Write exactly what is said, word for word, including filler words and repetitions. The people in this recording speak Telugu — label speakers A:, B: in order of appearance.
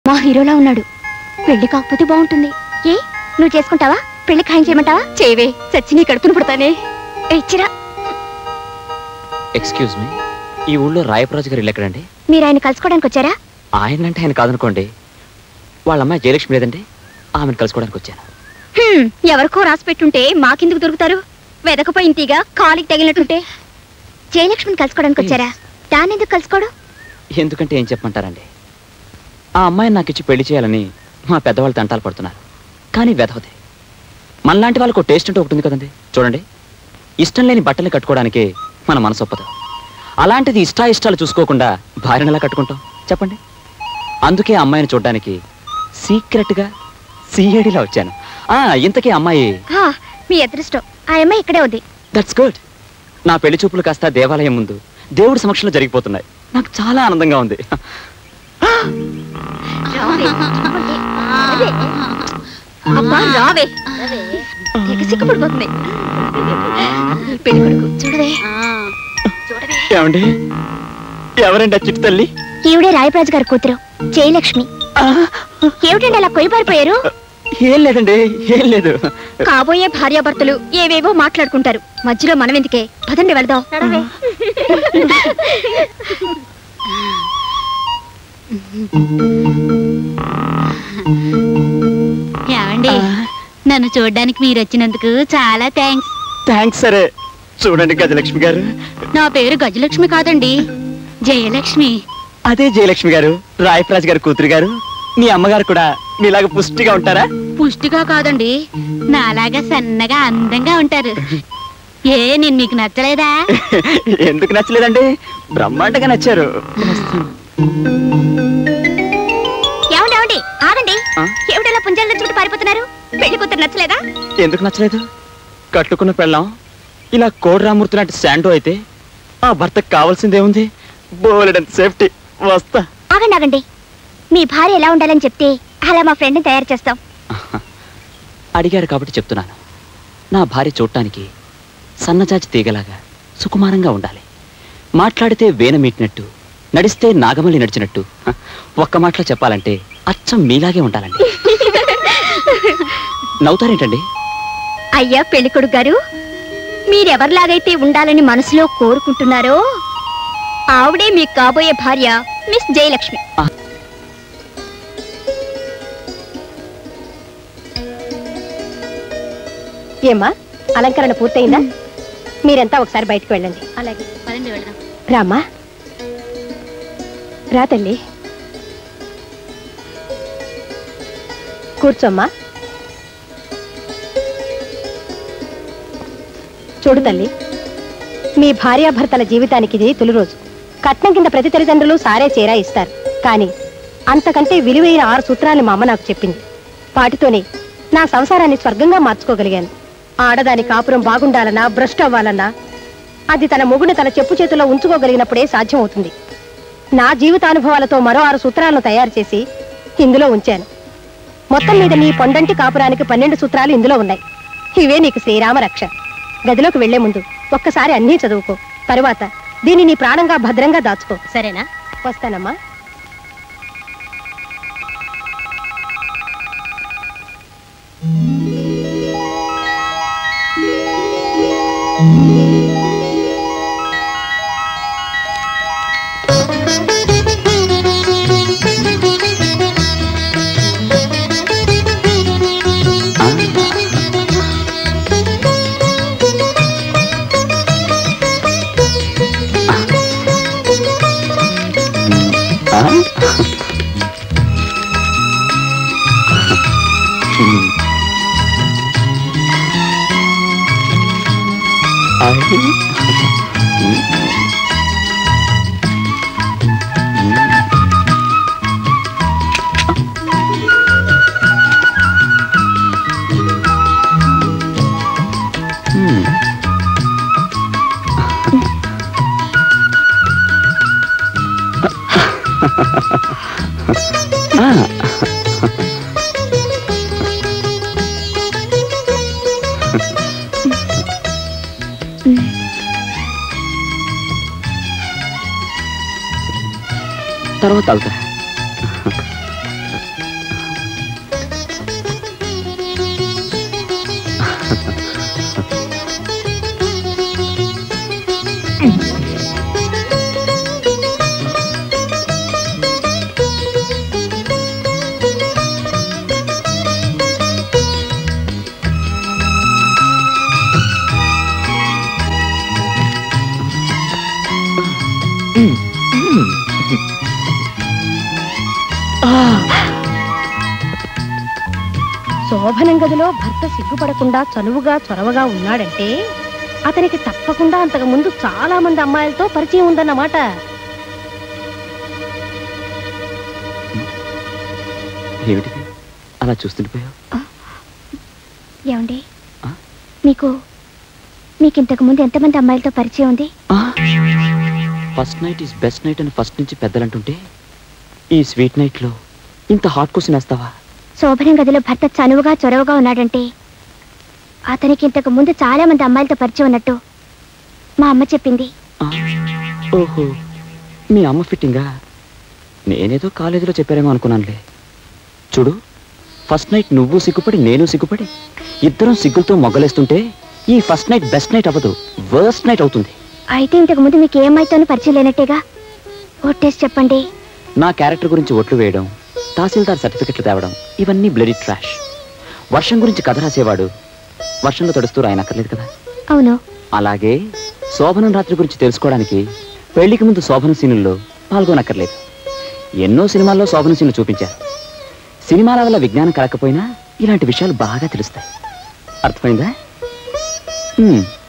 A: మా హీరోలా ఉన్నాడు. పెళ్లి కాకపోతే బాగుంటుంది. ఏ నువ్వు చేసుకుంటావా? పెళ్లి ఖాయం చేయమంటావా? చేయవే, చచ్చి నీ కడుపును పుడతానే. ఇచ్చిరా.
B: ఎక్స్క్యూజ్ మీ, ఈ ఊళ్ళో రాయప్రాజు గారు ఇల్లు ఎక్కడండి?
A: మీరు ఆయన కలుసుకోవడానికి వచ్చారా?
B: ఆయన అంటే ఆయన కాదనుకోండి, వాళ్ళ అమ్మాయి జయలక్ష్మి లేదండి, ఆమెను కలుసుకోవడానికి వచ్చాను.
A: ఎవరికో రాసి పెట్టుంటే మాకెందుకు దొరుకుతారు? వెదకపోయిన తీగా కాలికి తగిలినట్టుంటే. జయలక్ష్మిని కలుసుకోవడానికి వచ్చారా? దాన్ని ఎందుకు కలుసుకోవడం?
B: ఎందుకంటే ఏం చెప్పమంటారండి, ఆ అమ్మాయిని నాకు ఇచ్చి పెళ్లి చేయాలని మా పెద్దవాళ్ళు తంటాలు పడుతున్నారు. కానీ వెధవది. మనలాంటి వాళ్ళకు టేస్ట్ అంటే ఒకటి ఉంది కదండి. చూడండి, ఇష్టం లేని బట్టలు కట్టుకోవడానికి మన మనసు ఒప్పదు. అలాంటిది ఇష్టా ఇష్టాలు చూసుకోకుండా భార్యను ఎలా కట్టుకుంటాం చెప్పండి? అందుకే ఆ అమ్మాయిని చూడడానికి సీక్రెట్గా సీఐడిలా వచ్చాను. ఆ ఇంతకీ అమ్మాయి
A: మీ అదృష్టం. ఆ అమ్మాయి ఇక్కడే ఉంది.
B: That's good. నా పెళ్లి చూపులు కాస్త దేవాలయం ముందు దేవుడి సమక్షంలో జరిగిపోతున్నాయి. నాకు చాలా ఆనందంగా ఉంది.
A: రావే, సిగ్గుపడిపోతుంది. పెళ్లి కొడుకు చూడవే.
B: ఏమండి, ఎవరండి ఆ చిట్టు తల్లి?
A: ఈవిడే రాయప్రాజు గారి కూతురు జయలక్ష్మి. ఏమిటండి అలా కొయ్యబారిపోయారు?
B: ఏం లేదండి, ఏం లేదు.
A: కాబోయే భార్యాభర్తలు ఏవేవో మాట్లాడుకుంటారు, మధ్యలో మనం ఎందుకే? పదండి వెళదాం.
C: ఏమండి, నన్ను చూడడానికి మీరు వచ్చినందుకు చాలా థ్యాంక్స్.
B: థ్యాంక్స్. సరే చూడండి గజలక్ష్మి గారు,
C: నా పేరు గజలక్ష్మి కాదండి, జయలక్ష్మి.
B: అదే జయలక్ష్మి గారు, రాయప్రాజు గారు కూతురు గారు. మీ అమ్మగారు కూడా మీలాగా పుష్టిగా ఉంటారా?
C: పుష్టిగా కాదండి, నాలాగా సన్నగా అందంగా ఉంటారు. ఏ నేను మీకు నచ్చలేదా?
B: ఎందుకు నచ్చలేదండి, బ్రహ్మాండంగా నచ్చారు.
A: ఏమండి ఏమండి ఆగండి. ఏమిటలా పుంజాలు నచ్చుకుంటూ పారిపోతున్నారు? పెళ్లి కూతురు నచ్చలేదా?
B: ఎందుకు నచ్చలేదు? కట్టుకున్న పెళ్ళాం ఇలా కోడరామూర్తి లాంటి శాండో అయితే ఆ భర్తకు కావాల్సిందేముంది? బోలెడంత సేఫ్టీ. వస్తా.
A: ఆగండి ఆగండి. మీ భార్య ఎలా ఉండాలని చెప్తే అలా మా ఫ్రెండ్ని తయారు చేస్తాం.
B: అడిగారు కాబట్టి చెప్తున్నాను. నా భార్య చూడటానికి సన్నజాజి తీగలాగా సుకుమారంగా ఉండాలి. మాట్లాడితే వేన మీటినట్టు, నడిస్తే నాగమల్లి నడిచినట్టు. ఒక్క మాటలో చెప్పాలంటే అచ్చం మీలాగే ఉండాలండి. నవ్వుతారేంటండి?
A: అయ్యా పెళ్లి కొడుకు గారు, మీరెవరిలాగైతే ఉండాలని మనసులో కోరుకుంటున్నారో ఆవిడే మీకు కాబోయే భార్య మిస్ జయలక్ష్మి. ఏమ్మా, అలంకరణ పూర్తయిందా? మీరంతా ఒకసారి బయటకు వెళ్ళండి.
C: అలాగే, పదండి వెళ్దాం.
A: రామ్మా, రా తల్లి, కూర్చోమ్మా. చూడు తల్లి, మీ భార్యాభర్తల జీవితానికి ఇది తొలి రోజు. కట్నం కింద ప్రతి తల్లిదండ్రులు సారే చేరా ఇస్తారు. కానీ అంతకంటే విలువైన ఆరు సూత్రాలు మా అమ్మ నాకు చెప్పింది. వాటితోనే నా సంసారాన్ని స్వర్గంగా మార్చుకోగలిగాను. ఆడదాని కాపురం బాగుండాలన్నా, భ్రష్టు అవ్వాలన్నా అది తన మొగుడిని తన చెప్పు చేతుల్లో ఉంచుకోగలిగినప్పుడే సాధ్యం అవుతుంది. నా జీవితానుభవాలతో మరో ఆరు సూత్రాలను తయారు చేసి ఇందులో ఉంచాను. మొత్తం మీద నీ పొండంటి కాపురానికి పన్నెండు సూత్రాలు ఇందులో ఉన్నాయి. ఇవే నీకు శ్రీరామ రక్ష. గదిలోకి వెళ్లే ముందు ఒక్కసారి అన్నీ చదువుకో. తరువాత దీన్ని నీ ప్రాణంగా భద్రంగా దాచుకో. సరేనా? వస్తానమ్మా. తర్వాత తాగుతా. శోభనం గదిలో భర్త సిగ్గుపడకుండా చనువుగా చొరవగా ఉన్నాడంటే అతనికి తప్పకుండా అంతకు ముందు చాలా మంది అమ్మాయిలతో పరిచయం ఉందన్నమాట.
B: ఏమిటిది అలా చూస్తుండిపోయావు?
C: ఏమండి, మీకు మీకు ఇంతకు ముందు ఎంతమంది అమ్మాయిలతో పరిచయం ఉంది?
B: First night is best night అని ఫస్ట్ నుంచి పెద్దలంటుంటే ఈ స్వీట్ నైట్ లో ఇంత హాట్ క్వశ్చన్ వేస్తావా?
C: శోభనం గదిలో భర్త చనువుగా చొరవగా ఉన్నాడంటే అతనికి ఇంతకు ముందు చాలా మంది అమ్మాయిలతో పరిచయం ఉన్నట్టు మా అమ్మ చెప్పింది.
B: ఓహో, మీ అమ్మ ఫిట్టింగా? నేనేదో కాలేజీలో చెప్పారేమో అనుకున్నానులే. చూడు, ఫస్ట్ నైట్ నువ్వు సిగ్గుపడి నేను సిగ్గుపడి ఇద్దరం సిగ్గులతో మొగ్గలేస్తుంటే ఈ ఫస్ట్ నైట్ బెస్ట్ నైట్ అవ్వదు, వర్స్ట్ నైట్ అవుతుంది.
C: అయితే ఇంతకు ముందు మీకు ఏ అమ్మాయితోనూ పరిచయం లేనట్టేగా? ఒట్టేసి చెప్పండి.
B: నా క్యారెక్టర్ గురించి ఒట్లు వేయడం, తహసీల్దార్ సర్టిఫికెట్లు తేవడం ఇవన్నీ బ్లడీ ట్రాష్. వర్షం గురించి కథ రాసేవాడు వర్షంలో తడుస్తూ రాయనక్కర్లేదు కదా.
C: అవును.
B: అలాగే శోభనం రాత్రి గురించి తెలుసుకోవడానికి పెళ్లికి ముందు శోభన సీనుల్లో పాల్గొనక్కర్లేదు. ఎన్నో సినిమాల్లో శోభన సీన్లు చూపించారు. సినిమాల వల్ల విజ్ఞానం కలకపోయినా ఇలాంటి విషయాలు బాగా తెలుస్తాయి. అర్థమైందా?